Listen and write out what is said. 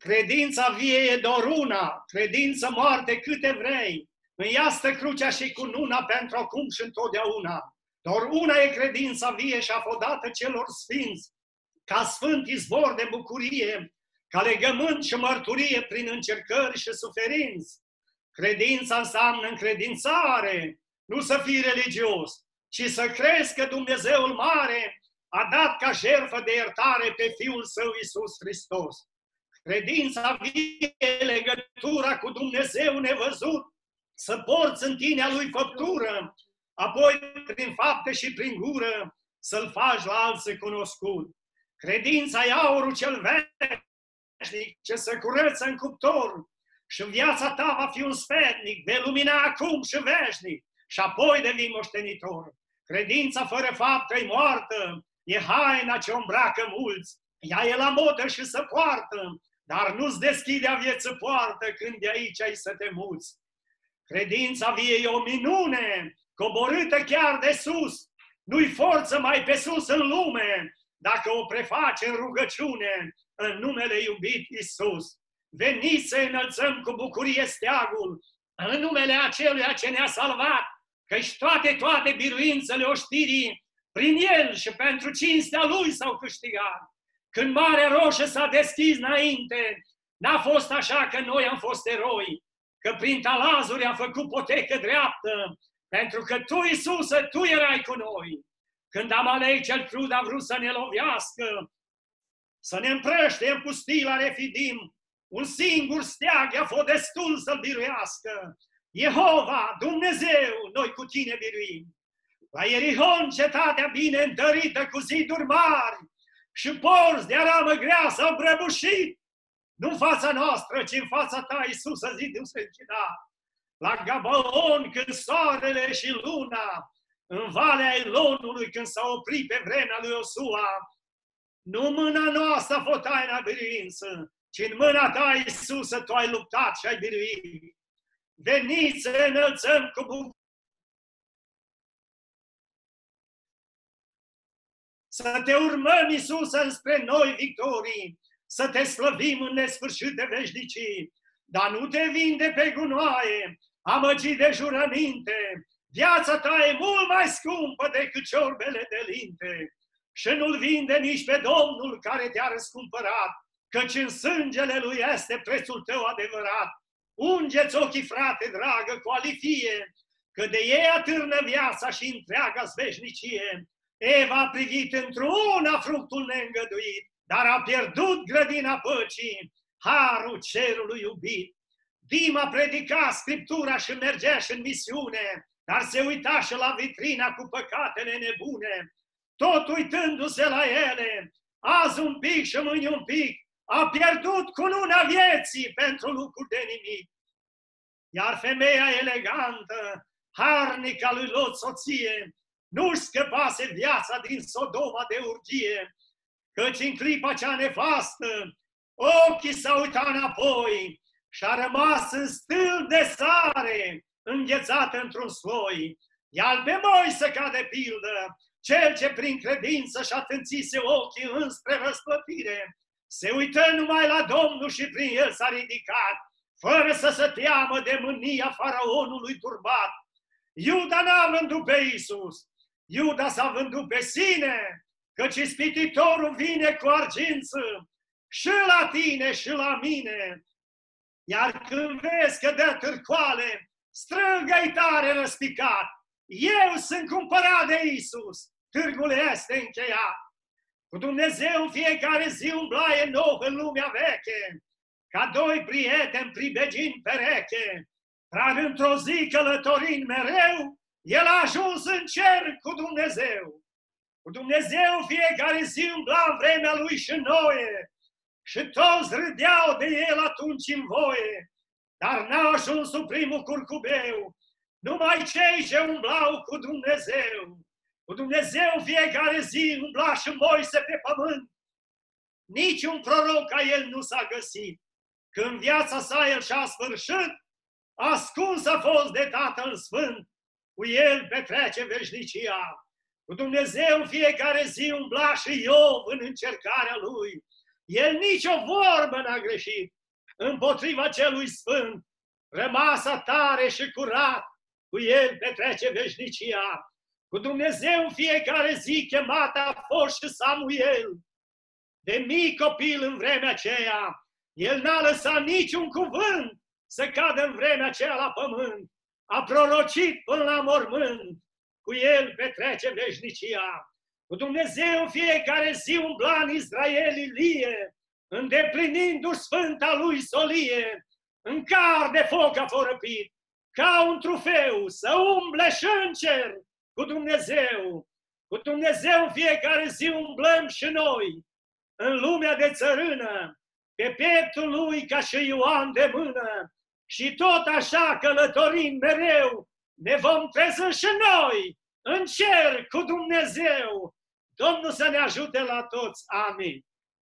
Credința vie e doar una, credință moarte câte vrei. În ea stă crucea și cununa pentru acum și întotdeauna. Doar una e credința vie și afodată celor sfinți, ca sfânt izvor de bucurie, ca legământ și mărturie prin încercări și suferinți. Credința înseamnă încredințare, nu să fii religios, ci să crezi că Dumnezeul mare a dat ca jertfă de iertare pe Fiul Său Iisus Hristos. Credința vie e legătura cu Dumnezeu nevăzut, să porți în tine a Lui făptură, apoi prin fapte și prin gură să-L faci la alții cunoscut. Credința e aurul cel veșnic ce se curăță în cuptor și în viața ta va fi un sfetnic, vei lumina acum și veșnic și apoi devii moștenitor. Credința fără faptă e moartă, e haina ce o îmbracă mulți, ea e la modă și se poartă, dar nu-ți deschide a vieții poartă când de aici ai să te muți. Credința vie e o minune, coborâtă chiar de sus, nu-i forță mai pe sus în lume, dacă o prefaci în rugăciune, în numele iubit Iisus. Veniți să înălțăm cu bucurie steagul, în numele aceluia ce ne-a salvat, căci toate biruințele oștirii, prin El și pentru cinstea Lui s-au câștigat. Când Marea Roșie s-a deschis înainte, n-a fost așa că noi am fost eroi, că prin talazuri am făcut potecă dreaptă, pentru că Tu, Iisuse, Tu erai cu noi. Când Amalek cel crud a vrut să ne lovească, să ne împrăște în pustii la Refidim, un singur steag i-a fost destul să-l biruiască. Jehova, Dumnezeu, noi cu Tine biruim. La Ierihon, cetatea bine întărită cu ziduri mari și porți de aramă grea s-au prăbușit, nu în fața noastră, ci în fața Ta, Iisuse, zidul se încina. La Gabaon, când soarele și luna, în Valea Elonului, când s-a oprit pe vremea lui Iosua, nu mâna noastră a fost taina biruință, ci în mâna Ta, Iisuse, Tu ai luptat și ai biruit. Veniți să înălțăm cu bucurie, să Te urmăm, Iisuse, înspre noi victorii, să Te slăvim în nesfârșite veșnicii, dar nu Te vinde pe gunoaie, amăgit de jurăminte. Viața Ta e mult mai scumpă decât ciorbele de linte și nu-L vinde nici pe Domnul care Te-a răscumpărat, căci în sângele Lui este prețul Tău adevărat. Ungeți ochii, frate dragă, cu alifie, că de ei atârnă viața și întreaga veșnicie. Eva a privit într-una fructul neîngăduit, dar a pierdut grădina păcii, harul cerului iubit. Dima predica Scriptura și mergea și în misiune, dar se uita și la vitrina cu păcatele nebune. Tot uitându-se la ele, azi un pic și mâine un pic, a pierdut cununa vieții pentru lucruri de nimic. Iar femeia elegantă, harnica lui Lot soție, nu-și scăpase viața din Sodoma de urgie, căci în clipa cea nefastă, ochii s-au uitat înapoi și a rămas în stâlp de sare, înghețat într-un sloi. Iar pe Moise, ca de pildă, cel ce prin credință și atânțise ochii înspre răsplătire, se uită numai la Domnul și prin el s-a ridicat, fără să se teamă de mânia faraonului turbat. Iuda n-a vândut pe Iisus, Iuda s-a vândut pe sine, căci ispititorul vine cu argință și la tine și la mine. Iar când vezi că dă târcoale, strângă-i tare răspicat. Eu sunt cumpărat de Iisus, târgul este încheiat. Cu Dumnezeu în fiecare zi umblaie nou în lumea veche, ca doi prieteni pribegini pereche, dar într-o zi călătorind mereu, el a ajuns în cer cu Dumnezeu. Cu Dumnezeu fiecare zi umbla în vremea lui și noie, și toți râdeau de el atunci în voie, dar n-a ajuns sub primul curcubeu, numai cei ce umblau cu Dumnezeu. Cu Dumnezeu fiecare zi umbla și Moise pe pământ. Niciun proroc ca el nu s-a găsit. Când viața sa el și-a sfârșit, ascuns a fost de Tatăl Sfânt, cu el petrece veșnicia. Cu Dumnezeu fiecare zi umbla și Iov în încercarea lui. El nicio vorbă n-a greșit împotriva celui sfânt, rămasă tare și curat, cu el petrece veșnicia. Cu Dumnezeu în fiecare zi chemat a fost și Samuel. De mic copil în vremea aceea, el n-a lăsat niciun cuvânt să cadă în vremea aceea la pământ. A prorocit până la mormânt, cu el petrece veșnicia. Cu Dumnezeu în fiecare zi umbla în Israel Ilie, îndeplinindu-și sfânta lui solie, în car de foc a fost răpit, ca un trufeu, să umble și în cer cu Dumnezeu. Cu Dumnezeu în fiecare zi umblăm și noi, în lumea de țărână, pe pieptul lui ca și Ioan de mână, și tot așa călătorind mereu, ne vom trezi și noi în cer cu Dumnezeu. Domnul să ne ajute la toți. Amin.